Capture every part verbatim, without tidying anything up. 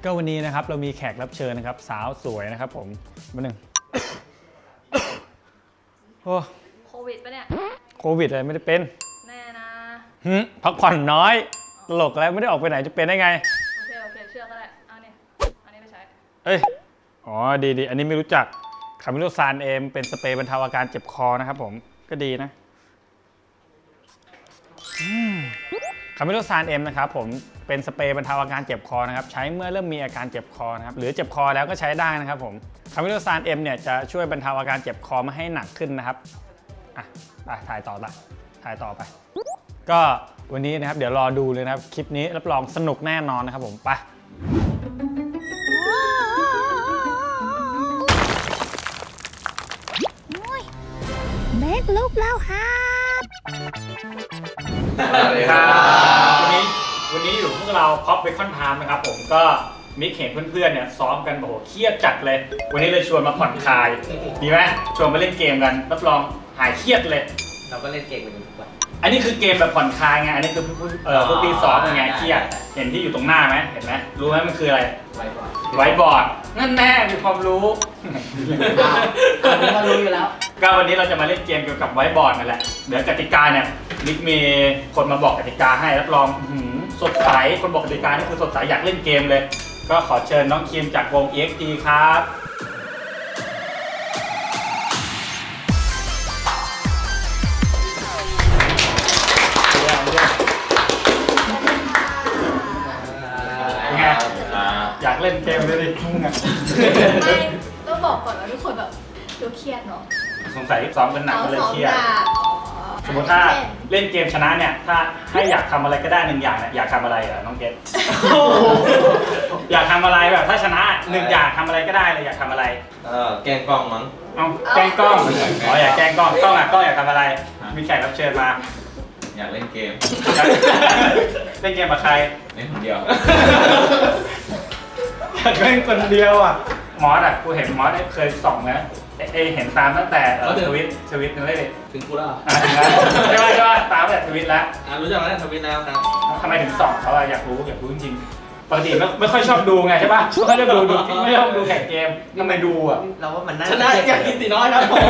ก็วันนี้นะครับเรามีแขกรับเชิญนะครับสาวสวยนะครับผมมาหนึ่งโอ้โควิดปะเนี่ยโควิดอะไรไม่ได้เป็นแน่นะฮึพักผ่อนน้อยตลกแล้วไม่ได้ออกไปไหนจะเป็นได้ไงโอเคโอเคเชื่อก็ได้เอาเนี่ยอันนี้ไปใช้เอ้ยอ๋อดีดีอันนี้ไม่รู้จักคามิโลซานเอมเป็นสเปรย์บรรเทาอาการเจ็บคอนะครับผมก็ดีนะคามิโลซานเอ็มนะครับผมเป็นสเปรย์บรรเทาอาการเจ็บคอนะครับใช้เมื่อเริ่มมีอาการเจ็บคอนะครับหรือเจ็บคอแล้วก็ใช้ได้นะครับผมคามิโลซานเอ็มเนี่ยจะช่วยบรรเทาอาการเจ็บคอไม่ให้หนักขึ้นนะครับอ่ะไปถ่ายต่อไปถ่ายต่อไปก็วันนี้นะครับเดี๋ยวรอดูเลยนะครับคลิปนี้รับรองสนุกแน่นอนนะครับผมไปเมกลุกแล้วครับสวัสดีครับวันนี้วันนี้อยู่พวกเราพ็อปเบคอนไทม์นะครับผมก็มิกเห็นเพื่อนๆเนี่ยซ้อมกันโอ้โหเครียดจัดเลยวันนี้เลยชวนมาผ่อนคลายดีไหมชวนมาเล่นเกมกันรับรองหายเครียดเลยเราก็เล่นเกมกันทุกวันอันนี้คือเกมแบบผ่อนคลายไงอันนี้คือเออพวกพี่ซ้อมยังไงเครียดเห็นที่อยู่ตรงหน้าไหมเห็นไหมรู้ไหมมันคืออะไรไวบอร์ดไวบอร์ดนั่นแน่มีความรู้อันนี้ก็รู้อยู่แล้วก็วันนี้เราจะมาเล่นเกมเกี่ยวกับไวบอร์ดนั่นแหละเดี๋ยวกติกาเนี่ยมิกมีคนมาบอกกติกาให้รับรองสดใสคนบอกกติกานี่คือสดใสอยากเล่นเกมเลยก็ขอเชิญน้องคิมจากวง อี เอ็กซ์ ที ครับยังไงอยากเล่นเกมเลยดิไม่ต้องบอกก่อนว่าทุกคนแบบดูเครียดเนาะสงสัยซ้อมกันหนักก็เลยเครียดสมมติถ้าเล่นเกมชนะเนี่ยถ้าให้อยากทำอะไรก็ได้หนึ่งอย่างเนี่ยอยากทำอะไรอ่ะน้องเกดอยากทำอะไรแบบถ้าชนะหนึ่งอย่างทำอะไรก็ได้เลยอยากทำอะไรเออแกงกล้องมั้งเอาแกงกล้องอ๋ออยากแกงกล้องกล้องอ่ะกล้องอยากทำอะไรมีแขกรับเชิญมาอยากเล่นเกมเล่นเกมกับใครเล่นคนเดียวอยากเล่นคนเดียวอ่ะมอสอ่ะกูเห็นมอสเคยส่องนะเอเห็นตามตั้งแต่ทวิตทวิตนึงเลยถึงกูแล้วอ่าถึงแล้วใช่ไหมใช่ไหมตามตั้งแต่ทวิตแล้วอ่ารู้จักแล้วทวิตแล้วครับทำไมถึงส่องเขาอะอยากรู้อยากรู้จริงๆปกติไม่ไม่ค่อยชอบดูไงใช่ป่ะไม่ค่อยชอบดูดูไม่ชอบดูแข่งเกมทำไมดูอ่ะเราว่ามันน่าชนะอยากกินตีน้อยครับผม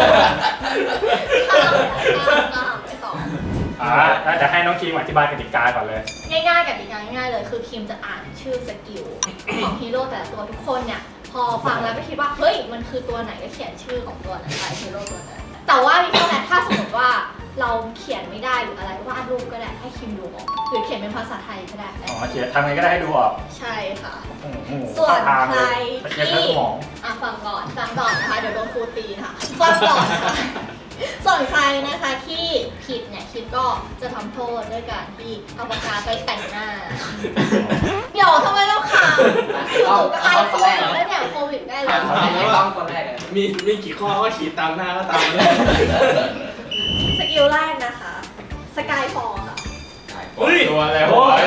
อ่าจะให้น้องคิมอธิบายกติกาก่อนเลยง่ายๆกติกาง่ายๆเลยคือคิมจะอ่านชื่อสกิลของฮีโร่แต่ละตัวทุกคนเนี่ยพอฟังแล้วก็คิดว่าเฮ้ยมันคือตัวไหนก็เขียนชื่อของตัวนั้นไปฮีโร่ตัวนั้นแต่ว่ามีข้อแม้ถ้าสมมติว่าเราเขียนไม่ได้หรืออะไรวาดรูปก็ได้ให้คิมดูออกหรือเขียนเป็นภาษาไทยก็ได้อ๋อเขียนทำไงก็ได้ให้ดูออกใช่ค่ะส่วนใครที่อ่ะฟังก่อนฟังก่อนนะคะเดี๋ยวโดนครูตีค่ะฟังก่อนนะคะส่วนใครนะคะที่ผิดเนี่ยคิดก็จะทำโทษด้วยการที่เอาปากกาไปแต่งหน้าเดี๋ยวทำไมเราขาดคือก็ไอโฟนแล้วเนี่ยโควิดได้แล้วไม่ต้องคนแรกมีมีกี่ข้อก็ขีดตามหน้าก็ตามเลยสกิลแรกนะคะสกายฟอร์ค่ะตัวแล้วโอ้ย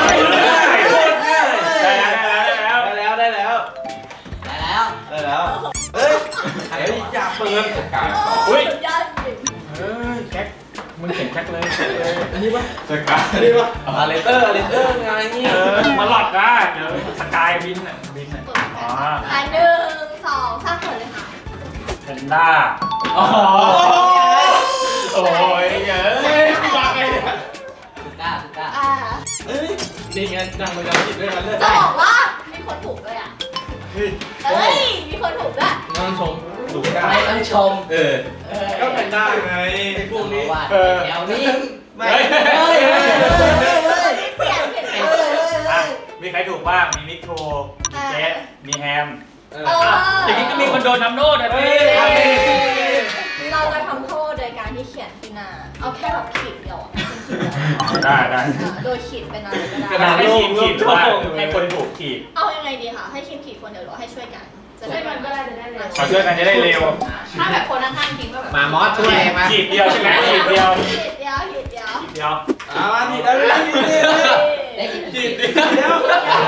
ได้แล้วได้แล้วได้แล้วได้แล้วได้แล้วได้แล้วเฮ้ยเดี๋ยวอยากเปิดการอุ้ยเฮ้ยแคคมึงเขียนแคคเลยอันนี้ปะสกายอันนี้ปะอาเลเตอร์อาเลเตอร์ไงนี่มาหลอดได้เดี๋ยวสกายบินอ่ะบินอ่ะอ๋ออันหนึ่งสองสามเปิดเลยค่ะเพนด้าอ๋อโอ้ยเยอะมาไงเนี่ยสุก้าสุก้าอ่าเอ้ยนี่ไงนั่งมาแล้วคิดด้วยกันเลยจะบอกว่ามีคนถูกด้วยอ่ะเฮ้ยมีคนถูกด้วยนั่งชมถูกได้ไม่ต้องชมเออก็เป็นได้ไงไอ้พวกนี้เออแถวนี้ไม่เฮ้ยเปลี่ยนเปลี่ยนมีใครถูกบ้างมีมิกโทมีเจสมีแฮมเอออย่างนี้ก็มีคนโดนทำโทษนะพี่เราจะทำโทษโดยการที่เขียนที่หน้าเอาแค่แบบขีดเดียวได้ได้โดยขีดเป็นอะไรก็ได้ให้ทีมขีดว่าให้คนถูกขีดเอายังไงดีคะให้ทีมขีดคนเดียวหรือให้ช่วยกันจะช่วยกันก็ได้จะได้เร็วขอช่วยกันจะได้เร็วถ้าแบบคนข้างๆทีมก็แบบมามอสช่วยมาขีดเดียวใช่ไหมขีดเดียวขีดเดียวขีดเดียวขีดเดียวอ่าขีดได้เลยขีดเดียวขีดเดียว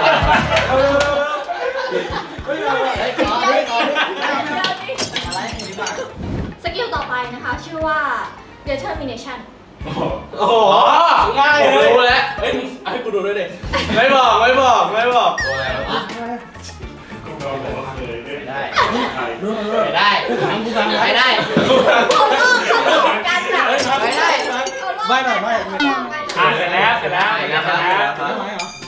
เฮ้ยเฮ้ยขอเฮ้ยขออะไรนี่บ้างสกิลต่อไปนะคะชื่อว่า determination โอ้โหง่ายเลยรู้แล้วเฮ้ยให้กูดูด้วยดิไม่บอกไม่บอกไม่บอกตัวอะไรวะไม่ได้เขาลอกเขาลอกกันแบบไม่ได้ไม่หน่อยไม่อ่าเสร็จแล้วเสร็จแล้วเสร็จแล้วเสร็จแล้วไม่ไหมเหรอ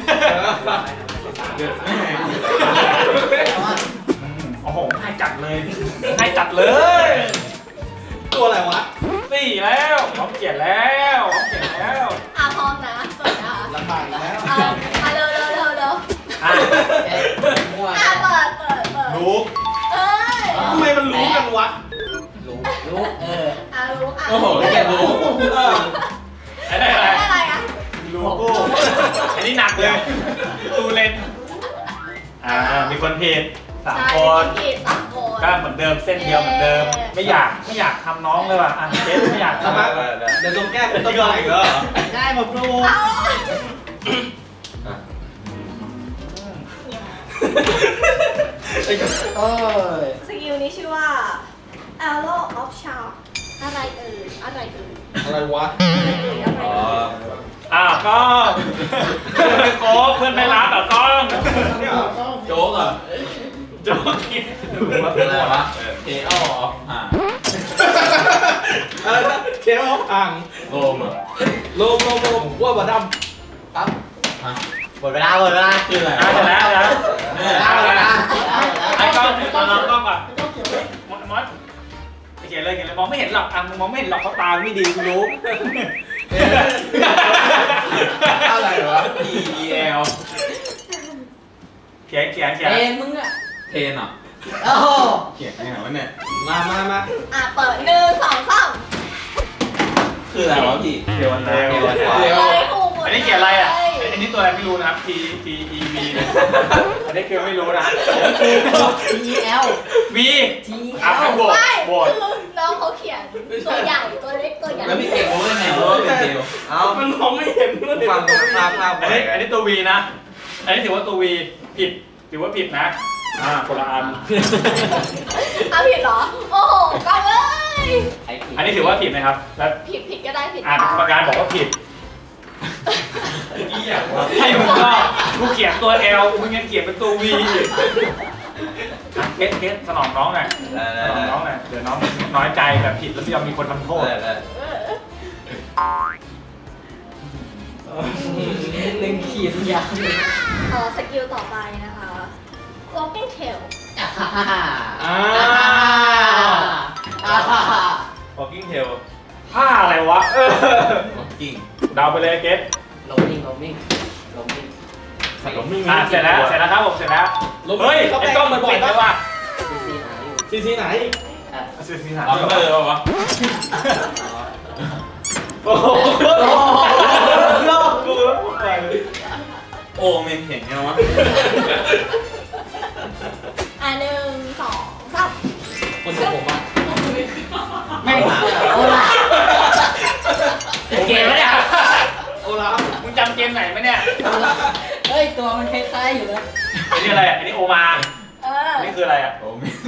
โอ้โหให้จัดเลยให้จัดเลยตัวอะไรวะสี่แล้วพร้อมเขียนแล้วพร้อมเขียนแล้วอ่ะพร้อมนะเปิดนะคะลำบากอีกแล้วอ่ะมาเร็วเร็วเร็วเร็วอ่ะอ่ะเปิดเปิดเปิดรู้เอ้ยทำไมมันรู้กันวะรู้รู้เอออ่ะรู้อ่ะโอ้โหแกรู้อะไรอะไรได้อะไรอ่ะโลโก้อันนี้หนักเลยตูเลนอ่ามีคนผิดสามใช่คนผิดสามคนก็เหมือนเดิมเส้นเดียวเหมือนเดิม ไม่อยากไม่อยากทำน้องเลยว่ะอ่ะเจ๊ไม่อยากทำอ่ะเดี๋ยวต้องแก้เป็นต้นไม้อีกเหรอได้หมดรู้เอาโอ้ยสกิลนี้ชื่อว่า Arrow of Charm อะไรเอ่ยอะไรเอ่ยอะไรวะอะไรเอ่ยอะไรเอ่ยอ้าวก็เพื่อนไม่โค้เพื่อนไม่รับอ่ะต้องโจ๊กอ่ะโจ๊กกินว่าเป็นอะไรวะเทอ้ออ่าอะไรนะเชฟอ่างโลมอ่ะโลมโลมโลมว่าบะดปั๊บหมดเวลาหมดเวลาคืออะไรอ่ะเสร็จแล้วนะเอาเวลาไอ้กล้องตอนน้องกล้องก่อนมดมดเขียนเลยเขียนเลยมองไม่เห็นหรอกอ่ะมึงมองไม่เห็นหรอกเขาตาไม่ดีกูรู้อะไรวะ E E L เขียนเขียนเขียนเทนมึงอ่ะเทนอ่ะโอ้โหเขียนไงวะเนี่ยมามามาอ่ะเปิดหนึ่งสองสามคืออะไรวะพี่เขียนเร็วเฮ้ยถูกหมดอันนี้เขียนอะไรอ่ะเลยอันนี้ตัวอะไรไม่รู้นะครับ T T E V นะอันนี้คือไม่รู้นะ T E L V T อ่ะให้โบดไม่โบดคือน้องเขาเขียนตัวใหญ่ตัวเล็กตัวใหญ่แล้วพี่เก่งรู้ได้ไงว่าเป็นเทลเอามันมองไม่เห็นมันฟังภาพภาพอันนี้อันนี้ตัว V นะ อันนี้ถือว่าตัว V ผิดถือว่าผิดนะอ่าคนละอันอ่ะผิดเหรอ โอ้โหก้องเอ้ยอันนี้ถือว่าผิดนะครับแล้วผิดผิดก็ได้ผิดอ่านกรรมการบอกว่าผิดนี่อย่างวะให้มึงก็กูเขียนตัว L มึงยังเขียนเป็นตัว V อีกอ่ะเกสเกสสนองน้องหน่อยสนองน้องหน่อยเดี๋ยวน้องน้อยใจแบบผิดแล้วไม่ยอมมีคนทำโทษหนึ่งขีดยาวเออสกิลต่อไปนะคะ Walking Tail อ่าอ่าอ่า Walking Tail ผ้าอะไรวะเออจริงเดาไปเลยเกสลมมิ่งลมมิ่งลมมิ่งลมมิ่งอ่ะเสร็จแล้วเสร็จแล้วครับผมเสร็จแล้วเฮ้ยไอ้กล้องมันปิดเลยว่ะซีซีไหนอยู่ซีซีไหนอ่ะสิสิหาเอาไปเลยวะโอ้โหลอกกูแล้วกูไปเลยโอ้เมนเห็นไงวะอ่ะหนึ่งสองสามคนของผมอ่ะไม่งโอ้ล่ะเกมไหมเนี่ยโอลาฟมึงจำเกมไหนไหมเนี่ยเฮ้ยตัวมันคล้ายๆอยู่นะอันนี้อะไรอ่ะอันนี้โอมาเอออันนี้คืออะไรอ่ะโอ้เมน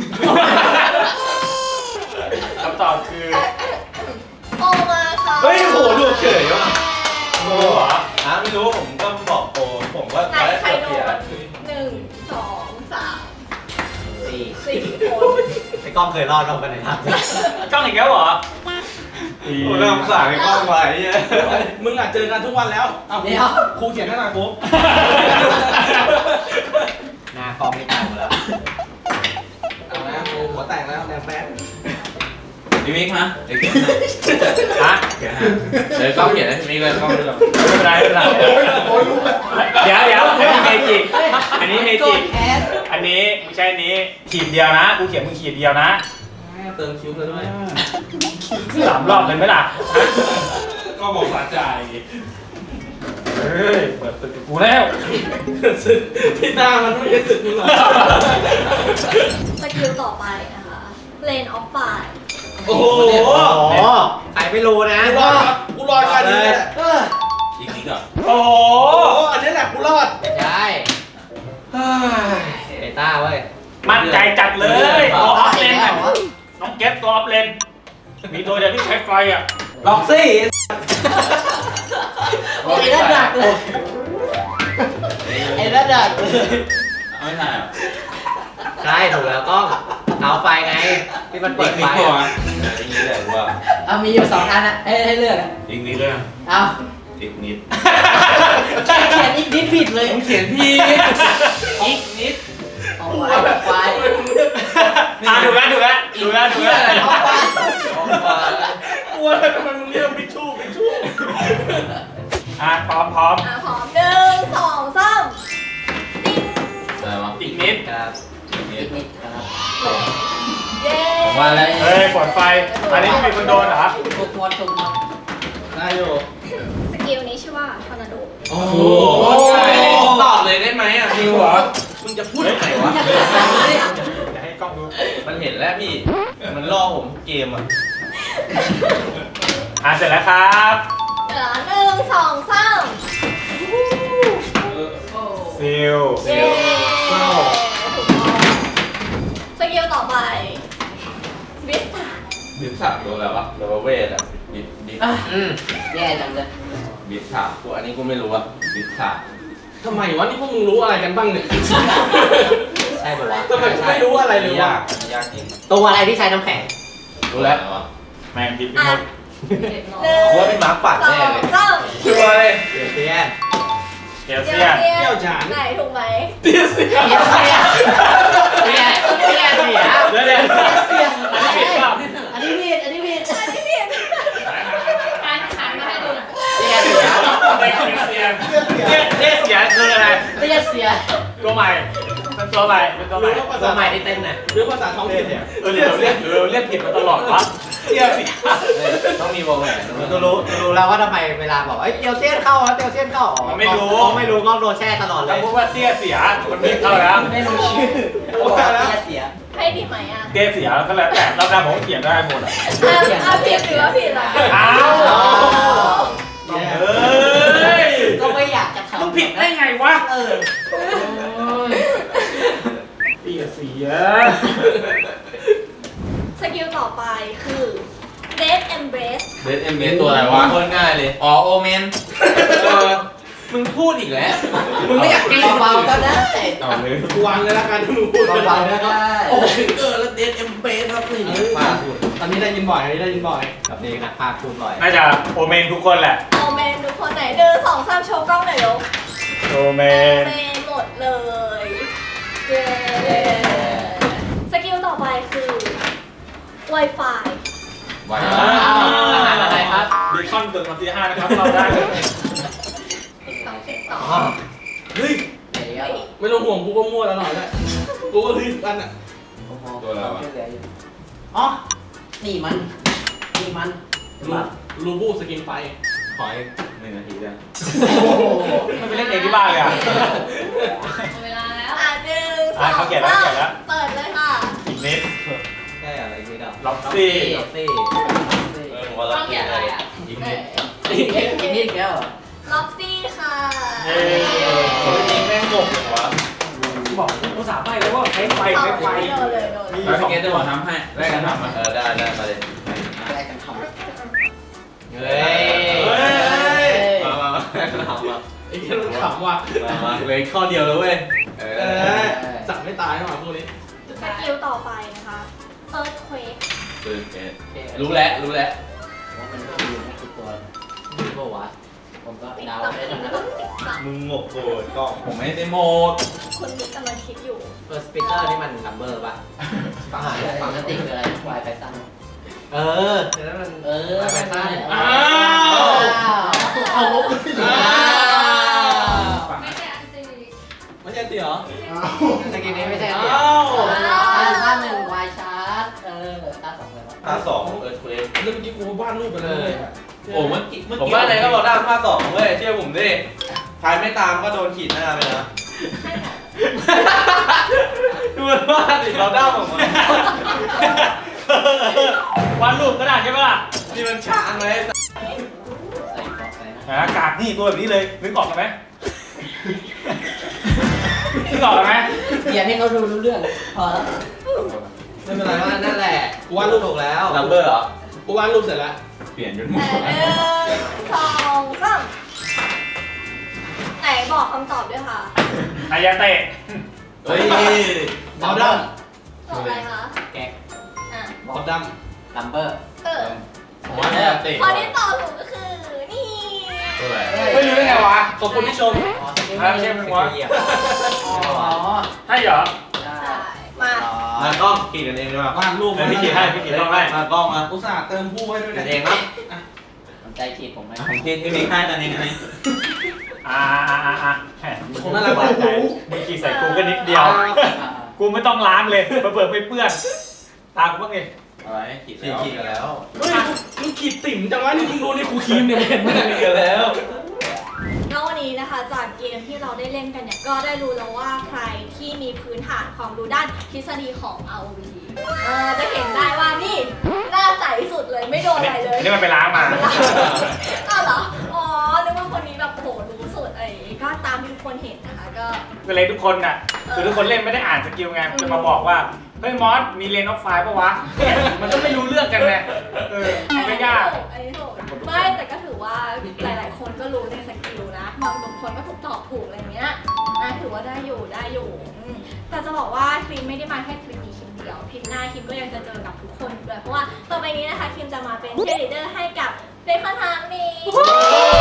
คำตอบคือโอมาค่ะเฮ้ยโหดูเฉยว่ะโอเหรออ่ะไม่รู้ผมก็บอกโอผมว่าไหนใครโดนหนึ่งสองสามสี่สี่คนไอ้กล้องเคยรอดเราไปไหนครับกล้องอีกแล้วเหรอโอ้เริ่มสายกล้องไว้มึงอ่ะเจอกันทุกวันแล้วเอาเดี๋ยวครูเขียนให้หน่อยครูหน้ากล้องไม่ตายหมดแล้วเอาแล้วครูหัวแตกแล้วแดงแป๊ดพี่มิกนะเดี๋ยวเขียนฮะเขียนให้เดี๋ยวกล้องเขียนให้พี่มิกเลยกล้องเลยไม่เป็นไรไม่เป็นไรเดี๋ยวเดี๋ยวอันนี้เมจิกอันนี้เมจิกอันนี้ไม่ใช่อันนี้ขีดเดียวนะกูเขียนมึงขีดเดียวนะเติมคิ้วเลยด้วยสามรอบเลยไหมล่ะก็บอกสาใจเฮ้ยเปิดตึกกูแล้วสึกที่หน้ามันไม่ใช่สึกมึงหรอสกิลต่อไปนะคะ Lane of Fire โอ้โหใครไม่รู้นะกูรอดกูรอดกันนี่แหละอีกนิดก่อนโอ้โหโอ้อันนี้แหละกูรอดใช่เบต้าเว้ยมั่นใจจัดเลยตัวออฟเลนน่ะน้องเก็ตตัวออฟเลนมีตัวเดียวที่ใช้ไฟอ่ะล็อกซี่ไอ้ระดับเลยไอ้ระดับเลยไม่ใช่ใช่ถูกแล้วกล้องเท้าไฟไงเที่มันเปิดไฟอ่ะอย่างนี้แหละว่าเอามีอยู่สองอันอ่ะให้ให้เลือกอ่ะอีกนิดเลยเอาอีกนิดเขียนอีกนิดผิดเลยผมเขียนพี่อีกนิดเอาไว้แบบไฟอ่ะถูกแล้วถูกแล้วถูกแล้วถูกแล้วเอาไฟกลัวอะไรทำไมมึงเรียกพิชชูพิชชูอ่ะพร้อมพร้อมอ่ะพร้อมหนึ่งสองสามติ๊งอะไรวะอีกนิดครับอีกนิอีดกนิดครับเย้ผมว่าแล้วเฮ้ยฝนไฟอันนี้มีคนโดนเหรอถูกหมดถูกหมดได้อยู่สกิลนี้ชื่อว่าทอร์นาโดโอ้โหตอบเลยได้ไหมอ่ะคิวเหรอมึงจะพูดอะไรวะอย่าให้กล้องดูมันเห็นแล้วพี่มันล่อผมเกมอ่ะอ่ะเสร็จแล้วครับเหลือหนึ่งสองสามซิลเย้ถูกต้องสกิลต่อไปวิสาบิดสับโดนอะไรวะโดนเวทอ่ะบิดบิดอืมแย่จังเลยบิดสับกูอันนี้กูไม่รู้อ่ะบิดสับทำไมวะนี่พวกมึงรู้อะไรกันบ้างเนี่ยใช่ปะวะทำไมกูไม่รู้อะไรเลยวะยากยากจริงตัวอะไรที่ใช้น้ำแข็งรู้แล้วแมงดิบไปอ่ะหมดหนึ่งกูว่าเป็นหมาปัดสอแน่งเลยสามชัวร์เลยเดี๋ยวเตี้ยเกียวเดี๋เซียนยวเดี๋ยวไหนถูกไหมเตี้ยสิเตี้ยเตี้ยเตี้ยเตี้ยเสียเดี๋ยวเดี๋ยวเตี้ยอันนี้ผิดเปล่าอันนี้ผิดอันนี้ผิดอันนี้ผิดอ่านอ่านมาให้ดูหน่อยเตี้ยเสียเป็นเกียวเซียนเตี้ยเตี้ยเสียคืออะไรเตี้ยเสียตัวใหม่เป็นตัวใหม่เป็นตัวใหม่รู้ว่าภาตัวษาใหม่ที่เต้นน่ะหรือภาษาท้องถิ่นเนี่ยเออเดี๋ยวเรียกเออเรียกผิดมาตลอดวะเตี้ยเสียต้องมีวงแหวนตัวรู้ตัวรู้แล้วว่าทำไมเวลาบอกไอ้เตียวเซียนเข้าเตียวเซียนเข้าไม่รู้ก็โดนแช่ตลอดเลถ้าย พูดว่าเตี้ยเสียมันไม่เข้าแล้วไม่รู้ชื่อเตี้ยเสียให้ดีไหมอ่ะเตี้ยเสียก็แล้วแต่เราการผมเขียนได้หมดอ่ะอ่ะอ่ะผิดหรือว่าผิดล่ะอ้าว เฮ้ยก็ไม่อยากจะทำมึงผิดได้ไงวะเออเตี้ยเสียสกิลต่อไปคือ Death Embrace เบสเอ็มเบสตัวอะไรวะโคตรง่ายเลยอ๋อโอเมนเออมึงพูดอีกแล้ว มึงไม่อยากกินเบาๆก็ได้ต่อเลยกูวางเลยละกันมึงพูดเบาๆก็ได้โอ้ถึงเออแล้วเดนเอ็มเบสครับนี่พาพูดอันนี้ได้ยินบ่อยอันนี้ได้ยินบ่อยกับเพลงนะพาพูดบ่อยน่าจะโอเมนทุกคนแหละโอเมนทุกคนไหนหนึ่งสองสามโชว์กล้องหน่อยยกโอเมโอน เมนหมดเลยเย้สกิลต่อไปคือ Wi-Fi ไว้อาหารอะไรครับบีคอนเกิดวันที่ห้านะครับเราได้เลยต่อเช็คต่อเฮ้ยเดี๋ยวไม่ต้องห่วงกูก็มั่วตลอดแหละกูก็รีบกันอ่ะตัวอะไรวะอ๋อ นี่มัน นี่มันรูรูบูสกินไฟขออีกหนึ่งนาทีได้มันไปเล่นเองที่บ้านเลยอ่ะเวลาแล้วอ่ะหนึ่งสออ่ะงเขาเขียนแล้วเขียนแล้วเปิดเลยค่ะอีกนิดใช่อะไรนี่ดอกล็อกซี่ล็อกซี่เออวันละทีเลยอีกนิดอีกนิดอีกนิดแล้วล็อกซี่ค่ะเย้โอ้ยจริงแม่งงงเลยวะบอกภาษาใบ้เลยว่าใช้ไฟใช้ไฟโดนเลยโดนเลยแล้วพี่เกตจะบอกทำให้แรกกันทำอ่ะเออได้ได้มาเลยอะไรกันทำเฮ้ยมามามาแรกกันทำมาไอ้เหี้ยมันขำว่ะมามาเลยข้อเดียวแล้วเว้ยเอเอออสั่งไม่ตายหรอกพวกนี้สกิลต่อไปนะคะ Earthquake คือเกตรู้แล้วรู้แล้วว่ามันก็อยู่ในทุกตัวรู้ป่าวะผมก็ติ๊กเดาต๊อกได้ติ๊ทั้งกนั้นต๊อกติ๊กต๊อกมึงงกโกรธกล้องผมไม่ได้โมดคุณบิ๊กกำลังคิดอยู่เออสปีกเกอร์นี่มันนัมเบอร์ป่ะฟังฟังสติคืออะไรวายไฟสั้นเออเดี๋ยวนั้นมันเออวายไฟสั้นอ้าวเอาลบไม่ใช่อันซีไม่ใช่ตีเหรอสกิลนี้ไม่ใช่อ้าวท่าหนึ่งวายชาร์จเออท่าสองเลยท่าสองเออเควสเรื่องเมื่อกี้กูวาดรูปไปเลยโอ้เมื่อกี้เมื่อกี้ผมว่าอะไรก็บอกได้ท่าสองเว้ยเชื่อผมดิใครไม่ตามก็โดนขีดหน้าไปนะใช่ค่ะดูมันวาดดิเราด้ามออกมาวาดรูปก็ได้ใช่ไหมล่ะนี่มันช้างเลยใส่กรอบไปนะนะกากนี่ตัวแบบนี้เลยนึกออกกันไหมนึกออกกันไหมเขียนให้เขาดูรู้เรื่องพอแล้วไม่เป็นไรว่านั่นแหละกูวาดรูปถูกแล้วลัมเบอร์เหรอกูวาดรูปเสร็จแล้วเปลี่ยนจนหมดแต่หนึ่งสองสามไหนบอกคำตอบด้วยค่ะอายาเตะเฮ้ยเอาด้อมตอบอะไรคะแก๊กอ่ะบอคอนดัมลัมเบอร์เออผมว่าเนี่ยติข้อที่ตอบถูกก็คือนี่ไม่รู้ได้ไงวะขอบคุณที่ชมไม่ใช่มึงวะอ๋อใช่เหรอใช่มามากล้องขีดกันเองดีกว่าวาดรูปเออพี่ขีดให้พี่ขีดให้มากล้องมาอุตส่าห์เติมผู้ให้ด้วยกันเองครับสนใจขีดผมไหมผมคิดที่มีค่ายตอนนี้ไงอ่าอ่าอ่าอ่าแหมผมน่ารักกว่าใจมึงขีดใส่กูก็นิดเดียว กูไม่ต้องล้างเลยเปิดไม่เปื้อน ตากูบ้างไงอะไรขีดขีดขีดกันแล้วเฮ้ยมึงขีดติ่มจังวะนี่มึงดูนี่ครูทีมเนี่ยมึงเห็นไหมขีดกันแล้วแล้ววันนี้นะคะจากเกมที่เราได้เล่นกันเนี่ยก็ได้รู้แล้วว่าใครที่มีพื้นฐานความรู้ด้านทฤษฎีของ อาร์ โอ วี เออจะเห็นได้ว่านี่หน้าใสสุดเลยไม่โดนอะไรเลยนี่มันไปล้างมาอ้าวเหรอ อ๋อนึกว่าคนนี้แบบโหรู้สุดอะไรอย่างงี้ก็ตามที่ทุกคนเห็นนะคะก็ก็เลยทุกคนน่ะคือทุกคนเล่นไม่ได้อ่านสกิลไงจะมาบอกว่าเฮ้ยมอสมีเลนออฟไฟล์ปะวะเนี่ยมันก็ไม่รู้เรื่องกันไงเออไม่ยากอันนี้ถูกไม่แต่ก็ถือว่าหลาย ๆ คนก็รู้ในสกิลนะบางคนก็ถูกตอบถูกอะไรเงี้ยอ่ะถือว่าได้อยู่ได้อยู่อืมแต่จะบอกว่าคลิปไม่ได้มาแค่คลิปนี้คลิปเดียวคลิปหน้าคลิปก็ยังจะเจอกับทุกคนด้วยเพราะว่าต่อไปนี้นะคะคลิปจะมาเป็นเชียร์ลีดเดอร์ให้กับเด็กคนทางนี้